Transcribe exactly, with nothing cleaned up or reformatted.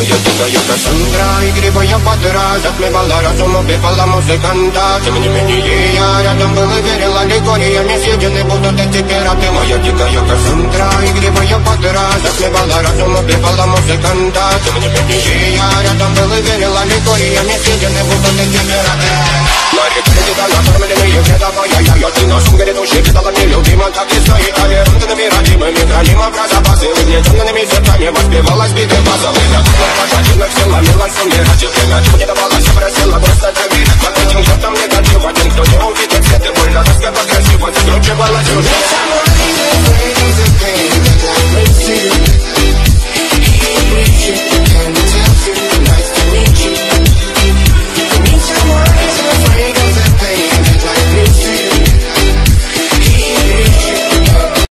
Моя дикая Кассандра, игривая подра, затмевала разум, убивала музыканта. Тем не менее я рядом был и верил аллегориями, съедены будут эти пираты. Моя дикая Кассандра, игривая подра, затмевала разум, убивала музыканта. Тем не менее я рядом был и верил аллегориями, съедены будут эти пираты. На реке где-то накормленные предавая я, я ты носом грядущий, стала нелюбима, так и стоит. Толерантными родимыми, храним образа, посылы, гнетенными сердцами, воспевалась беда.